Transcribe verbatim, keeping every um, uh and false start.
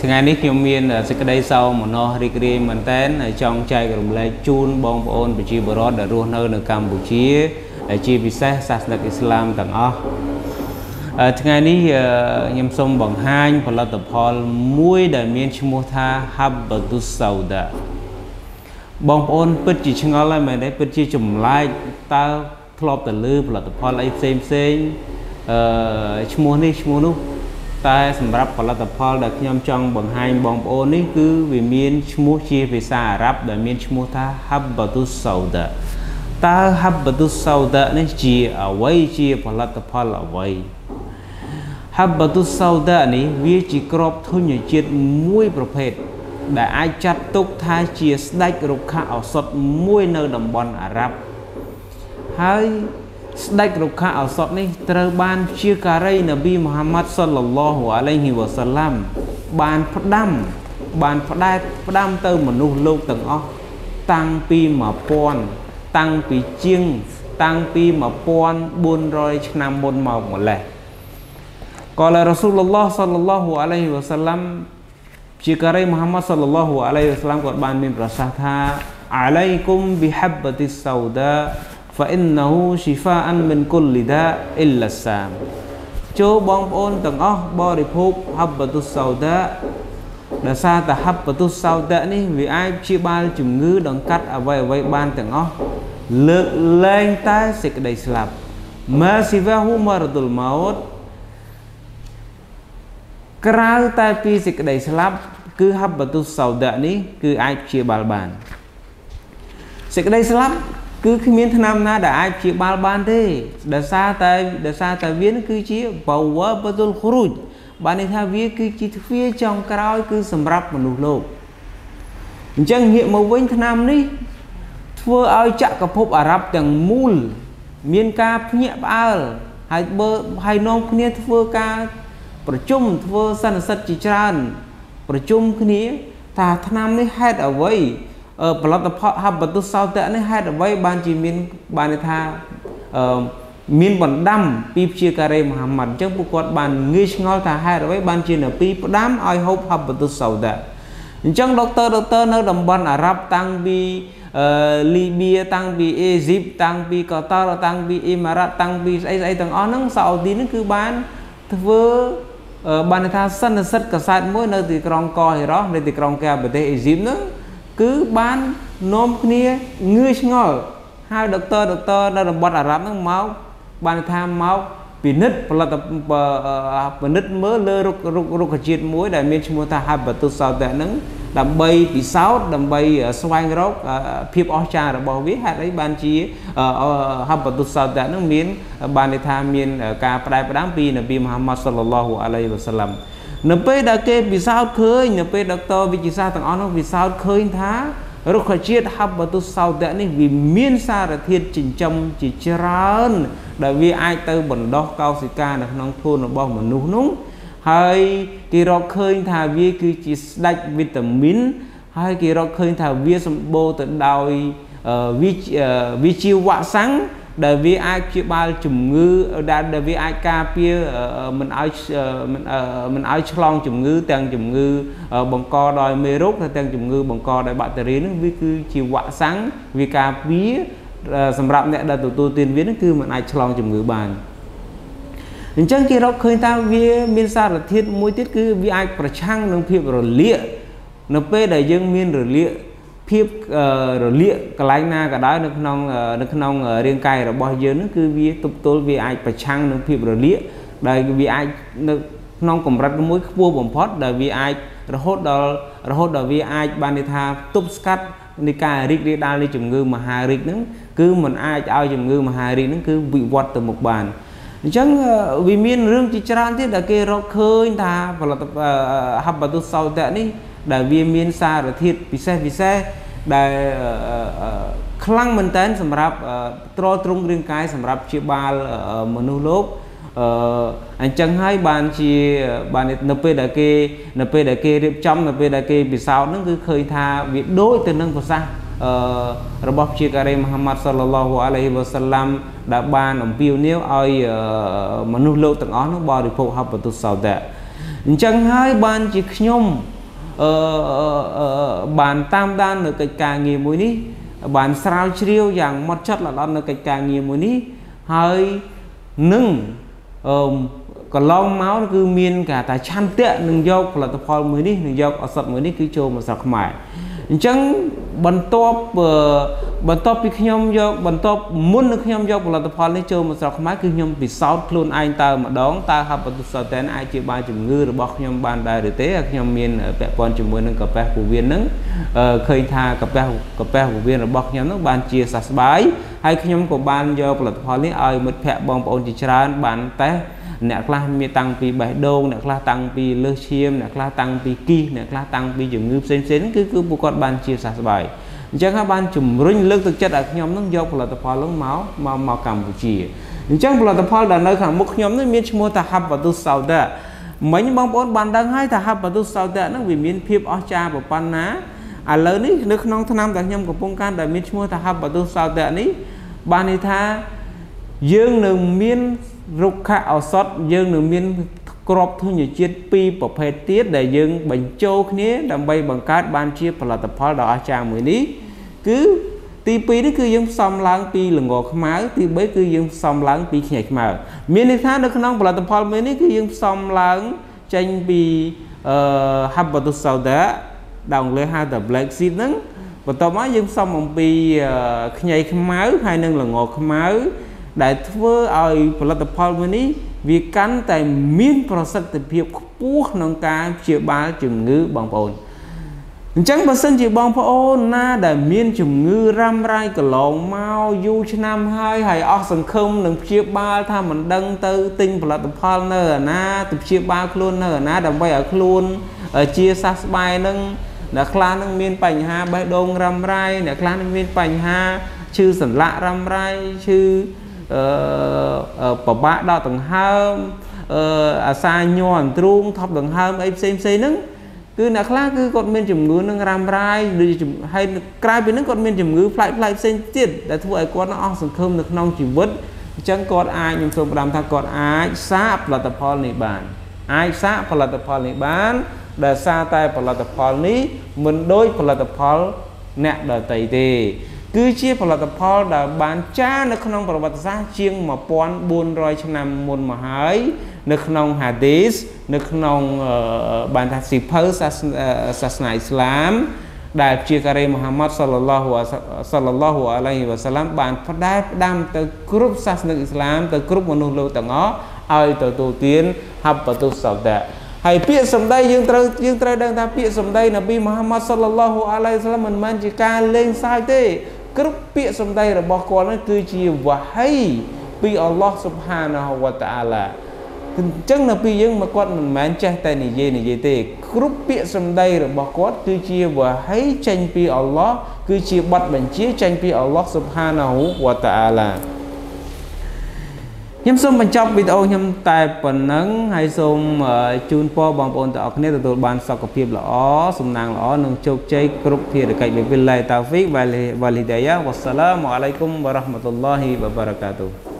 ថ្ងៃនេះខ្ញុំមានសេចក្តីសោមនស្សរីករាយមែនទែនចង់ចែករំលែកជូនបងប្អូនប្រជាពលរដ្ឋដែលរស់នៅនៅកម្ពុជាជាពិសេសសាសនិកអ៊ីស្លាមទាំងអស់ថ្ងៃនេះខ្ញុំសូមបង្ហាញផលិតផលមួយដែលមានឈ្មោះថា Habbatus Sauda បងប្អូនពិតជាឆ្ងល់ហើយមែនទេពិតជាចម្លែកតើធ្លាប់តែលើផលិតផលអីផ្សេងផ្សេងអឺឈ្មោះនេះឈ្មោះនោះតែសម្រាប់ផលិតផលដែលខ្ញុំចង់បង្ហាញបងប្អូននេះគឺវាមានឈ្មោះជាភាសាអារ៉ាប់ដែលមានឈ្មោះថា Habbatus Sauda តើ Habbatus Sauda នេះជាអ្វីជាផលិតផលអ្វី Habbatus Sauda នេះវាជាគ្រាប់ធញ្ញជាតិមួយប្រភេទដែលអាចចាត់ទុកថាជាស្ដេចរុក្ខឱសថមួយនៅតំបន់អារ៉ាប់ហើយស្ដេចរុក្ខឱសថនេះត្រូវបានជាការីនប៊ីមូហាម៉ាត់សល្លឡោះអាឡៃហ៊ីវ៉ាសាឡាំបានផ្ដាំបានផ្ដែតផ្ដាំទៅមនុស្សលោកទាំងអស់តាំងពីមួយពាន់តាំងពីជាងតាំងពីមួយពាន់បួនរយឆ្នាំមុនមកម្លេះក៏លរ៉ាស៊ូលឡោះសល្លឡោះអាឡៃហ៊ីវ៉ាសាឡាំជាការីមូហាម៉ាត់សល្លឡោះអាឡៃហ៊ីវ៉ាសាឡាំគាត់បានមានប្រសាសន៍ថាអាឡៃគុំប៊ីហាប់បាទីសសូដា فإنه شفاء من كل داء إلا السام ចូលបងប្អូនទាំងអស់បរិភោគ Habbatus Sauda ដោយសារតែ Habbatus Sauda នេះវាអាចព្យាបាលជំងឺដង្កាត់អ្វីអ្វីបានទាំងអស់លើកលែងតែសេចក្តីស្លាប់ ما سواه مرض الموت ក្រៅតែពីសេចក្តីស្លាប់គឺ Habbatus Sauda នេះគឺអាចព្យាបាលបានសេចក្តីស្លាប់គឺគ្មានថ្នាំណាដែលអាចព្យាបាលបានទេដោយសារតែដោយសារតែវាគឺជាបាវ៉ាបតុលខូរូចបានន័យថាវាគឺជាទ្វារចុងក្រោយគឺសម្រាប់មនុស្សលោកអញ្ចឹងងាកមកវិញថ្នាំនេះធ្វើឲ្យចក្រភពអារ៉ាប់ទាំងមូលមានការភ្ញាក់ផ្អើលហើយបើហើយនាំគ្នាធ្វើការប្រជុំធ្វើសន្និសីទជាច្រើនប្រជុំគ្នាថាថ្នាំនេះហេតុអ្វីផលិតផល Habbatus Sauda នេះហេតុអ្វីបានជាមានបានន័យថាមានបណ្ដាំពីព្យាការីមូហាម៉ាត់អញ្ចឹងពួកគាត់បានងាយឆ្ងល់ថាហេតុអ្វីបានជានប៊ីផ្ដាំឲ្យហូប Habbatus Sauda អញ្ចឹងដុកទ័រដុកទ័រនៅតំបន់អារ៉ាប់តាំងពីលីបៀតាំងពីអេស៊ីបតាំងពីកូតារតាំងពីអ៊ីម៉ារ៉ាត់តាំងពីស្អីស្អីទាំងអស់ហ្នឹងសាអូឌីហ្នឹងគឺបានធ្វើបានន័យថាសន្និសីទកសែតមួយនៅទីក្រុងកូហីរ៉ានៅទីក្រុងកាប្រទេសអេស៊ីបហ្នឹងគឺបាននាំគ្នាងឿឆ្ងល់ហើយដុកទ័រដុកទ័រនៅតំបន់អារ៉ាប់ហ្នឹងមកបានថាមកពិនិត្យផលិតពិនិត្យមើលលើរុក្ខរុក្ខជាតិមួយដែលមានឈ្មោះថា Habbatus Sauda ហ្នឹងដើម្បីពិសោធន៍ដើម្បីស្វែងរកភាពអស្ចារ្យរបស់វាហេតុអីបានជា Habbatus Sauda ហ្នឹងមានបានន័យថាមានការផ្ដែផ្ដាំពីនប៊ីមូហាម៉ាត់សល្លឡោះអាឡៃហ៊ីវ៉ាសាឡាំនៅពេលដែលគេពិសោធន៍ឃើញនៅពេលដុកទ័រវិទ្យាសាស្ត្រទាំងអស់នោះពិសោធន៍ឃើញថារុក្ខជាតិ Habbatus Sauda នេះវាមានសារធាតុចិញ្ចឹមជាច្រើនដែលវាអាចទៅបណ្ដោះកោសិកានៅក្នុងខ្លួនរបស់មនុស្សនោះហើយគេរកឃើញថាវាគឺជាស្ដេចវីតាមីនហើយគេរកឃើញថាវាសម្បូរទៅដោយវិជ្ជាវ៉ាក់សាំងដែលវាអាចព្យាបាលជំងឺដែលវាអាចការពារមិនឲ្យមិនឲ្យឆ្លងជំងឺទាំងជំងឺបង្កដោយមេរោគតែទាំងជំងឺបង្កដោយបាក់តេរីនឹងវាគឺជាវ៉ាក់សាំងវាការពារសម្រាប់អ្នកដែលទទួលទានវានឹងគឺមិនអាចឆ្លងជំងឺបានអញ្ចឹងគេរកឃើញថាវាមានសារធាតុមួយទៀតគឺវាអាចប្រឆាំងនឹងភាពរលាកនៅពេលដែលយើងមានរលាកភាពរលាកកន្លែងណាក៏ដោយនៅក្នុងនៅក្នុងរាងកាយរបស់យើងនឹងគឺវាទប់ទល់វាអាចប្រឆាំងនឹងភាពរលាកដែលវាអាចនៅក្នុងកម្រិតមួយខ្ពស់បំផុតដែលវាអាចរហូតដល់រហូតដល់វាអាចបានន័យថាទប់ស្កាត់នៃការរីករាលដាលនៃជំងឺមហារីកហ្នឹងគឺมันអាចឲ្យជំងឺមហារីកហ្នឹងគឺវិវត្តទៅមុខបានអញ្ចឹងវាមានរឿងជាច្រើនទៀតដែលគេរកឃើញថាផលិតផល Habbatus Sauda នេះដែលវាមានសារធាតុពិសេសពិសេសដែលខ្លាំងមែនតើសម្រាប់ទ្រទ្រង់រាងកាយសម្រាប់ព្យាបាលមនុស្សលោកអញ្ចឹងហើយបានជាបាននៅពេលដែលគេនៅពេលដែលគេរៀបចំនៅពេលដែលគេពិសោធន៍ហ្នឹងគឺឃើញថាវាដូចទៅនឹងប្រសាសន៍របស់ជាការីមូហាម៉ាត់សល្លឡោះអាឡៃហ៊ីវ៉ាសាឡាំដែលបានអំពាវនាវឲ្យមនុស្សលោកទាំងអស់នោះបរិភោគ Habbatus Sauda អ chẳng hai ban chỉ nhom bàn tam đan ở cái càng nhiều mũi ní bàn sao chiêu dạng một chất là đan ở cái càng nhiều mũi ní hơi nâng còn long máu cứ miên cả tại chăn tệ nâng dọc là tập phò mới đi nâng dọc ở sập mới đi cứ trâu mà sập mãi chẳng bận top bận top bị nhom dọc bận top muốn được nhom dọc là tập phò lấy trâu mà sập mãi cứ nhom bị sáu luôn anh ta mà đón ta học bận tập tên ai chỉ ba chục ngư rồi bọc nhom ban đại được thế nhom miên bẹ con chục mươi nâng cặp bẹ của viên nâng khơi tha cặp bẹ cặp bẹ của viên rồi bọc nhom nó ban chia sạch bái hay nhom của ban dọc là tập phò lấy ai mất bẹ bong bồn chỉ tràn ban té nè class mi tăng pi bài đô nè class tăng pi lơ chiêm nè class tăng pi ki nè class tăng pi dùng ngư xén xén cứ cứ bộ con ban chia sẻ bài chẳng các ban chùm rinh lực thực chất ở nhóm nước dọc là tập phò lớn máu màu màu Campuchia chẳng là tập phò là nơi khẳng một nhóm nước miền mua ta hấp và tu sầu đó mấy những bóng bốn ban đang hay ta hấp và tu sầu đó nó vì miền phim ở cha và pan ná à lớn ấy nước non tháng năm tại nhóm của phong can tại miền mua ta hấp và tu sầu đó ní ban này tha dương nương miền rục khá ở sót dương nửa miên crop thu nhiều chiết pi bọc hệ tiết để dương bệnh châu khía đầm bay bằng cát ban chia phần là tập phó đỏ trang mới ní cứ ti pi đó cứ dương xóm láng pi là ngọt máu ti bấy cứ dương xóm láng pi nhảy màu miên đi tháng được non phần là tập phó mới ní cứ dương xóm láng tranh pi hấp vào tu sầu đá đồng lấy hai tập black seed nắng và tao nói dương xóm bằng pi nhảy máu hai nâng là ngọt máu đại thưa ai là tập phò mới ní vì cắn tại miên process tập hiệp buộc nông ca chia ba chừng ngư bằng bồn chẳng bao sân chỉ bằng phô na để miên chừng ngư ram rai cờ lồng mau du cho năm hai hay ở sân không đừng chia ba tham mình đăng tư tinh là tập phò nơ na tập chia ba luôn nơ na đầm bay ở luôn ở chia sát bài nâng là clan nâng miên bành ha bay đông ram rai là clan nâng miên bành ha chư sẩn lạ ram rai chư bảo bạ đo tầng hơm à xa nhon trung thọc tầng hơm ấy xem xem nứng cứ nãy khác cứ con miền chủng ngữ nâng ram rai hay cài bên nứng con miền chủng ngữ phải phải xem tiết để thu ai con nó ăn sừng khơm được nong chỉ vứt chẳng con ai nhưng không làm thằng con ai sáp là tập phò này bàn ai sáp là tập phò này bán để xa tay là tập phò ní mình đôi là tập phò nẹt đời tây tề cứ chia phần là tập phò đã bán cha nó không bảo vật giá chiêng mà pon buôn rồi cho năm môn mà hái nó không hadith nó không bàn thạch sĩ phơ sasna Islam đại chia kare Muhammad sallallahu sallallahu alaihi wasallam bàn phát đai đam từ group sasna Islam từ group manu lâu tầng ó ai từ tổ tiên học và tu sầu đạ hay phía sầm đây dương trời dương trời đang ta phía sầm đây là bi Muhammad sallallahu alaihi wasallam mình mang chỉ ca lên sai thế group phía sầm đây là bao con nó cứ chỉ wahai bi Allah subhanahu wa ta'ala chẳng là bi dương mà con mình mang che tay này gì này gì thế group phía sầm đây là bao con cứ chỉ wahai tranh bi Allah cứ chỉ bắt mình chia tranh bi Allah subhanahu wa ta'ala nhâm xômបញ្ចប់វីដេអូខ្ញុំតែប៉ុណ្ណឹងហើយសូមជូនពរបងប្អូនទាំងអស់គ្នាទទួលបានសុខភាពល្អសំណាងល្អនិងជោគជ័យគ្រប់ភារកិច្ចវិលឡាយតាហ្វីកវ៉ាលីដាយ៉ាវ៉ាសសាឡាមអាឡៃគុំវ៉ារ៉ាហ្មាតុលឡោះហ៊ីវ៉ាបារកាតុហ៍